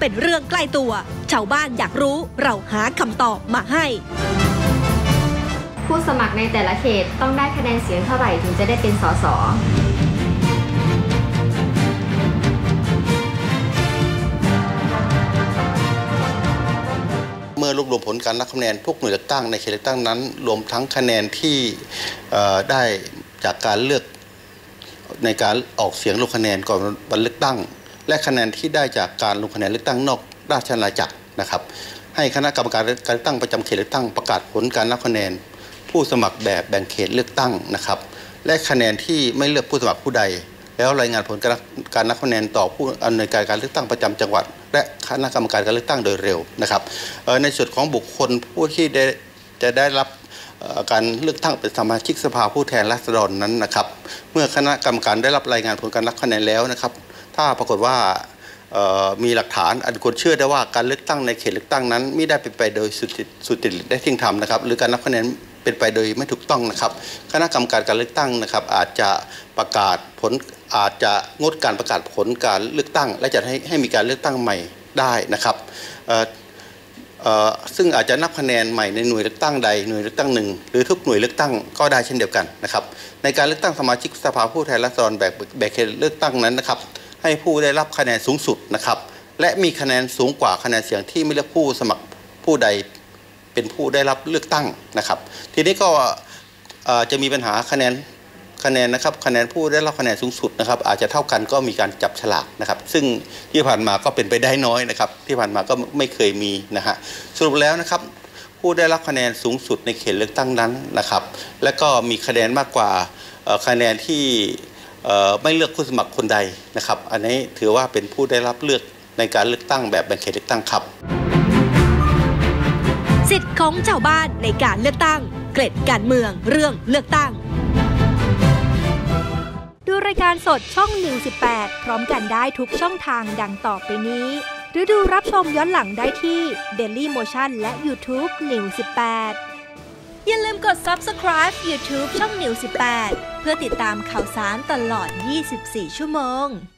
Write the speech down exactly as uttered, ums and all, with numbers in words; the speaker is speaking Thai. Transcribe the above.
เป็นเรื่องใกล้ตัวชาวบ้านอยากรู้เราหาคำตอบมาให้ผู้สมัครในแต่ละเขตต้องได้คะแนนเสียงเท่าไหร่ถึงจะได้เป็นสสเมื่อรวบรวมผลการนับคะแนนทุกหน่วยเลือกตั้งในเขตเลือกตั้งนั้นรวมทั้งคะแนนที่ได้จากการเลือกในการออกเสียงลงคะแนนก่อนวันเลือกตั้งและคะแนนที่ได้จากการลงคะแนนเลือกตั้งนอกราชอาณาจักรนะครับให้คณะกรรมการการเลือกตั้งประจำเขตเลือกตั้งประกาศผลการนับคะแนนผู้สมัครแบบแบ่งเขตเลือกตั้งนะครับและคะแนนที่ไม่เลือกผู้สมัครผู้ใดแล้วรายงานผลการนับคะแนนต่อผู้อำนวยการการเลือกตั้งประจำจังหวัดและคณะกรรมการการเลือกตั้งโดยเร็วนะครับในส่วนของบุคคลผู้ที่ได้จะได้รับการเลือกตั้งเป็นสมาชิกสภาผู้แทนราษฎรนั้นนะครับเมื่อคณะกรรมการได้รับรายงานผลการนับคะแนนแล้วนะครับถ้าปรากฏว่ามีหลักฐานอันควรเชื่อได้ว่าการเลือกตั้งในเขตเลือกตั้งนั้นไม่ได้เป็นไปโดยสุจริตและเที่ยงธรรมนะครับหรือการนับคะแนนเป็นไปโดยไม่ถูกต้องนะครับคณะกรรมการการเลือกตั้งนะครับอาจจะประกาศผลอาจจะงดการประกาศผลการเลือกตั้งและจะให้ให้มีการเลือกตั้งใหม่ได้นะครับซึ่งอาจจะนับคะแนนใหม่ในหน่วยเลือกตั้งใดหน่วยเลือกตั้งหนึ่งหรือทุกหน่วยเลือกตั้งก็ได้เช่นเดียวกันนะครับในการเลือกตั้งสมาชิกสภาผู้แทนราษฎรแบบแบบเขตเลือกตั้งนั้นนะครับให้ผู้ได้รับคะแนนสูงสุดนะครับและมีคะแนนสูงกว่าคะแนนเสียงที่ไม่เลือกผู้สมัครผู้ใดเป็นผู้ได้รับเลือกตั้งนะครับทีนี้ก็จะมีปัญหาคะแนนคะแนนนะครับคะแนนผู้ได้รับคะแนนสูงสุดนะครับอาจจะเท่ากันก็มีการจับฉลากนะครับซึ่งที่ผ่านมาก็เป็นไปได้น้อยนะครับที่ผ่านมาก็ไม่เคยมีนะฮะสรุปแล้วนะครับผู้ได้รับคะแนนสูงสุดในเขตเลือกตั้งนั้นนะครับและก็มีคะแนนมากกว่าคะแนนที่ไม่เลือกผู้สมัครคนใดนะครับอันนี้ถือว่าเป็นผู้ได้รับเลือกในการเลือกตั้งแบบแบ่งเขตเลือกตั้งครับสิทธิ์ของชาวบ้านในการเลือกตั้งเกร็ดการเมืองเรื่องเลือกตั้งดูรายการสดช่องนิวสิบแปดพร้อมกันได้ทุกช่องทางดังต่อไปนี้หรือดูรับชมย้อนหลังได้ที่ Daily Motion และ YouTube นิวสิบแปดอย่าลืมกด Subscribe YouTube ช่องนิวสิบแปดเพื่อติดตามข่าวสารตลอดยี่สิบสี่ชั่วโมง